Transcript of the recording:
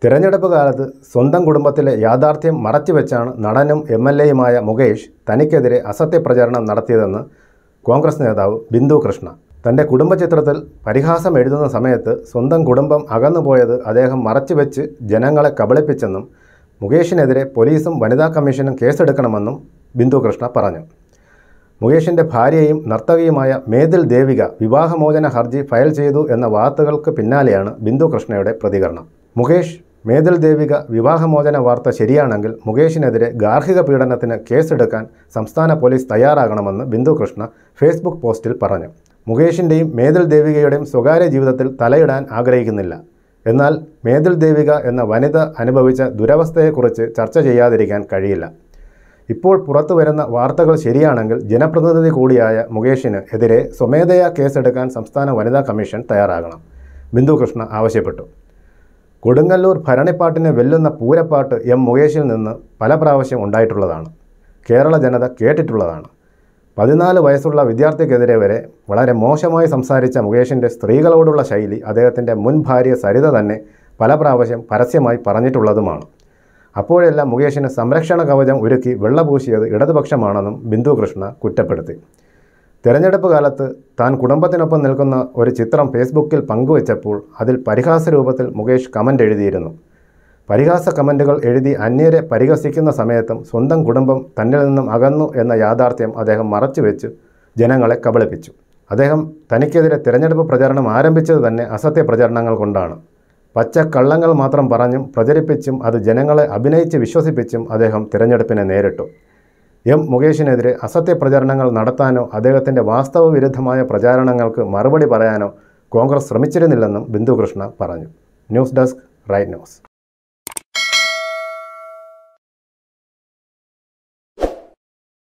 തിരഞ്ഞെടുപ്പ് കാലത്ത് സ്വന്തം കുടുംബത്തിലെ യാഥാർത്ഥ്യം മറച്ചുവെച്ചാണ് നടനും എം.എൽ.എയുമായ മുകേഷ് തനിക്കെതിരെ അസത്യപ്രചരണം നടത്തിയതെന്ന് കോൺഗ്രസ് നേതാവ് ബിന്ദു കൃഷ്ണ. തൻ്റെ കുടുംബചിത്രത്തിൽ പരിഹാസം എഴുതുന്ന സമയത്ത് സ്വന്തം കുടുംബം അകന്നുപോയത് അദ്ദേഹം മറച്ചുവെച്ച് ജനങ്ങളെ കബളിപ്പിച്ചെന്നും മുകേഷിനെതിരെ പോലീസും വനിതാ കമ്മീഷനും കേസെടുക്കണമെന്നും ബിന്ദു കൃഷ്ണ പറഞ്ഞു. മുകേഷിൻ്റെ ഭാര്യയും നർത്തകിയുമായ മേതിൽ ദേവിക വിവാഹമോചന ഹർജി ഫയൽ ചെയ്തു എന്ന വാർത്തകൾക്ക് പിന്നാലെയാണ് ബിന്ദു കൃഷ്ണയുടെ പ്രതികരണം. മുകേഷ്, മേതിൽ ദേവിക വിവാഹമോചന വാർത്ത ശരിയാണെങ്കിൽ മുകേഷിനെതിരെ ഗാർഹിക പീഡനത്തിന് കേസെടുക്കാൻ സംസ്ഥാന പോലീസ് തയ്യാറാകണമെന്ന് ബിന്ദു കൃഷ്ണ ഫേസ്ബുക്ക് പോസ്റ്റിൽ പറഞ്ഞു. മുകേഷിൻ്റെയും മേതിൽ ദേവികയുടെയും സ്വകാര്യ ജീവിതത്തിൽ തലയിടാൻ ആഗ്രഹിക്കുന്നില്ല. എന്നാൽ മേതിൽ ദേവിക എന്ന വനിത അനുഭവിച്ച ദുരവസ്ഥയെക്കുറിച്ച് ചർച്ച ചെയ്യാതിരിക്കാൻ കഴിയില്ല. ഇപ്പോൾ പുറത്തു വരുന്ന വാർത്തകൾ ശരിയാണെങ്കിൽ ജനപ്രതിനിധി കൂടിയായ മുകേഷിന് എതിരെ സമയതയാ കേസെടുക്കാൻ സംസ്ഥാന വനിതാ കമ്മീഷൻ തയ്യാറാകണം, ബിന്ദു കൃഷ്ണ ആവശ്യപ്പെട്ടു. കൊടുങ്ങല്ലൂർ ഭരണിപ്പാട്ടിനെ വെല്ലുന്ന പൂരപ്പാട്ട് എം മുകേഷിൽ നിന്ന് പല പ്രാവശ്യം ഉണ്ടായിട്ടുള്ളതാണ്. കേരള ജനത കേട്ടിട്ടുള്ളതാണ്. 14 വയസ്സുള്ള വിദ്യാർത്ഥിക്കെതിരെ വരെ വളരെ മോശമായി സംസാരിച്ച മുകേഷിൻ്റെ സ്ത്രീകളോടുള്ള ശൈലി അദ്ദേഹത്തിൻ്റെ മുൻ ഭാര്യ സരിത തന്നെ പല പ്രാവശ്യം പരസ്യമായി പറഞ്ഞിട്ടുള്ളതുമാണ്. അപ്പോഴെല്ലാം മുകേഷിന് സംരക്ഷണ കവചം ഒരുക്കി വെള്ളപൂശിയത് ഇടതുപക്ഷമാണെന്നും ബിന്ദു കൃഷ്ണ കുറ്റപ്പെടുത്തി. തെരഞ്ഞെടുപ്പ് കാലത്ത് താൻ കുടുംബത്തിനൊപ്പം നിൽക്കുന്ന ഒരു ചിത്രം ഫേസ്ബുക്കിൽ പങ്കുവച്ചപ്പോൾ അതിൽ പരിഹാസ രൂപത്തിൽ മുകേഷ് കമൻ്റ് എഴുതിയിരുന്നു. പരിഹാസ കമൻറ്റുകൾ എഴുതി അന്യരെ പരിഹസിക്കുന്ന സമയത്തും സ്വന്തം കുടുംബം തന്നിൽ നിന്നും അകന്നു എന്ന യാഥാർത്ഥ്യം അദ്ദേഹം മറച്ചുവെച്ച് ജനങ്ങളെ കബളിപ്പിച്ചു. അദ്ദേഹം തനിക്കെതിരെ തിരഞ്ഞെടുപ്പ് പ്രചരണം ആരംഭിച്ചത് തന്നെ അസത്യ പ്രചരണങ്ങൾ കൊണ്ടാണ്. പച്ചക്കള്ളങ്ങൾ മാത്രം പറഞ്ഞും പ്രചരിപ്പിച്ചും അത് ജനങ്ങളെ അഭിനയിച്ച് വിശ്വസിപ്പിച്ചും അദ്ദേഹം തിരഞ്ഞെടുപ്പിനെ നേരിട്ടു. എം മുകേഷിനെതിരെ അസത്യ പ്രചരണങ്ങൾ നടത്താനോ അദ്ദേഹത്തിൻ്റെ വാസ്തവവിരുദ്ധമായ പ്രചാരണങ്ങൾക്ക് മറുപടി പറയാനോ കോൺഗ്രസ് ശ്രമിച്ചിരുന്നില്ലെന്നും ബിന്ദു കൃഷ്ണ പറഞ്ഞു. News desk, right news.